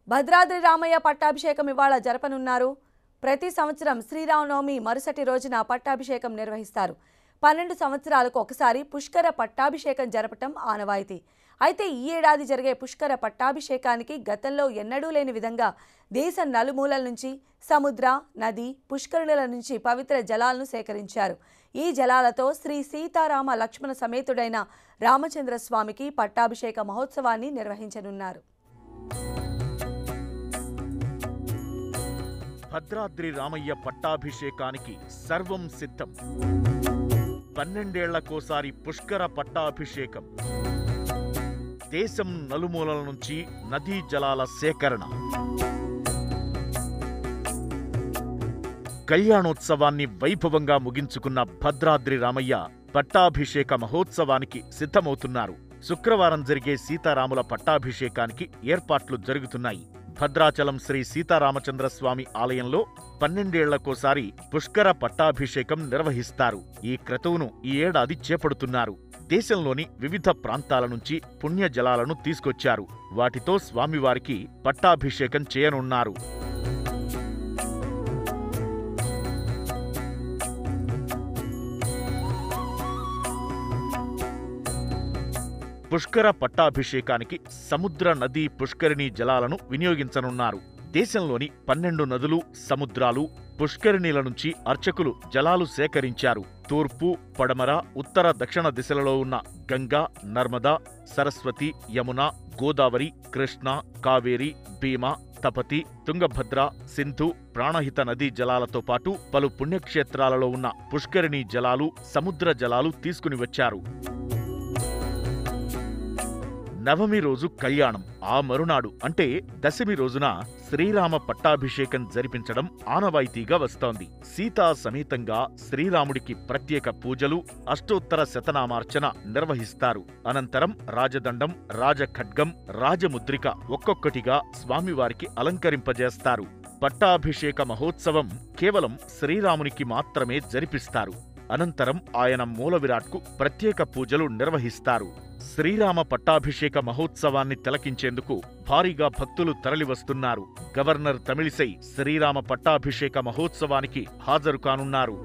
భద్రాద్రి రామయ్య పట్టాభిషేకం ఇవాళ జరపనున్నారు. ప్రతి సంవత్సరం శ్రీరామనవమి మరుసటి రోజున పట్టాభిషేకం నిర్వహిస్తారు. 12 సంవత్సరాలకు ఒకసారి పుష్కర పట్టాభిషేకం జరపటం ఆనవాయితీ. అయితే ఈ ఏడాది జరిగే పుష్కర పట్టాభిషేకానికి గతంలో ఎన్నడూ లేని విధంగా దేశం నలుమూలల నుంచి సముద్ర, నది, పుష్కరుల నుంచి పవిత్ర జలాలను సేకరించారు. ఈ జలాలతో శ్రీ సీతారామ లక్ష్మణ సమేతుడైన రామచంద్ర స్వామికి పట్టాభిషేక మహోత్సవాన్ని నిర్వహించనున్నారు. భద్రాద్రి రామయ్య పట్టాభిషేకానికి సర్వం సిద్ధం. 12 ఏళ్లకోసారి పుష్కర పట్టాభిషేకం. దేశం నలుమూలల నుంచి నదీ జలాల సేకరణ. కళ్యాణోత్సవాన్ని వైభవంగా ముగించుకున్న భద్రాద్రి రామయ్య పట్టాభిషేక మహోత్సవానికి సిద్ధమవుతున్నారు. శుక్రవారం జరిగే సీతారాముల పట్టాభిషేకానికి ఏర్పాట్లు జరుగుతున్నాయి. భద్రాచలం శ్రీ సీతారామచంద్రస్వామి ఆలయంలో 12 ఏళ్లకోసారి పుష్కర పట్టాభిషేకం నిర్వహిస్తారు. ఈ క్రతువును ఈ ఏడాది చేపడుతున్నారు. దేశంలోని వివిధ ప్రాంతాల నుంచి పుణ్య జలాలను తీసుకొచ్చారు. వాటితో స్వామివారికి పట్టాభిషేకం చేయనున్నారు. పుష్కర పట్టాభిషేకానికి సముద్ర నదీ పుష్కరిణీ జలాలను వినియోగించనున్నారు. దేశంలోని 12 నదులు, సముద్రాలు, పుష్కరిణీల నుంచి అర్చకులు జలాలు సేకరించారు. తూర్పు, పడమర, ఉత్తర, దక్షిణ దిశలలో ఉన్న గంగా, నర్మదా, సరస్వతి, యమున, గోదావరి, కృష్ణ, కావేరి, భీమా, తపతి, తుంగభద్ర, సింధు, ప్రాణహిత నదీ జలాలతో పాటు పలు పుణ్యక్షేత్రాలలో ఉన్న పుష్కరిణీ జలాలు, సముద్ర జలాలు తీసుకుని వచ్చారు. నవమి రోజు కళ్యాణం, ఆ మరునాడు అంటే దశమి రోజున శ్రీరామ పట్టాభిషేకం జరిపించడం ఆనవాయితీగా వస్తోంది. సీతా సమేతంగా శ్రీరాముడికి ప్రత్యేక పూజలు, అష్టోత్తర శతనామార్చన నిర్వహిస్తారు. అనంతరం రాజదండం, రాజఖడ్గం, రాజముద్రిక ఒక్కొక్కటిగా స్వామివారికి అలంకరింపజేస్తారు. పట్టాభిషేక మహోత్సవం కేవలం శ్రీరామునికి మాత్రమే జరిపిస్తారు. అనంతరం ఆయన మూలవిరాట్కు ప్రత్యేక పూజలు నిర్వహిస్తారు. శ్రీరామ పట్టాభిషేక మహోత్సవాన్ని తిలకించేందుకు భారీగా భక్తులు తరలివస్తున్నారు. గవర్నర్ తమిళిసై శ్రీరామ పట్టాభిషేక మహోత్సవానికి హాజరు కానున్నారు.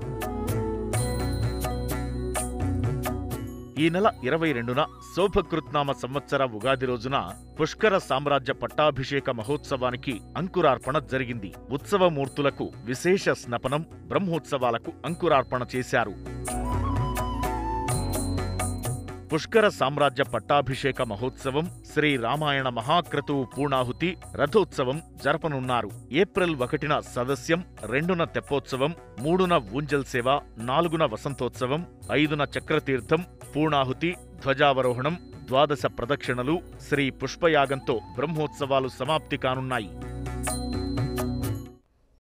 ఈ నెల 22న శోభకృత్నామ సంవత్సర ఉగాది రోజున పుష్కర సామ్రాజ్య పట్టాభిషేక మహోత్సవానికి అంకురార్పణ జరిగింది. ఉత్సవమూర్తులకు విశేష స్నపనం, బ్రహ్మోత్సవాలకు అంకురార్పణ చేశారు. పుష్కర సామ్రాజ్య పట్టాభిషేక మహోత్సవం, శ్రీ రామాయణ మహాక్రతువు పూర్ణాహుతి, రథోత్సవం జరపనున్నారు. ఏప్రిల్ 1న సదస్యం, 2న తెప్పోత్సవం, 3న ఊంజల్ సేవ, 4న వసంతోత్సవం, 5న చక్రతీర్థం, పూర్ణాహుతి, ధ్వజావరోహణం, 12 ప్రదక్షిణలు, శ్రీ పుష్పయాగంతో బ్రహ్మోత్సవాలు సమాప్తి కానున్నాయి.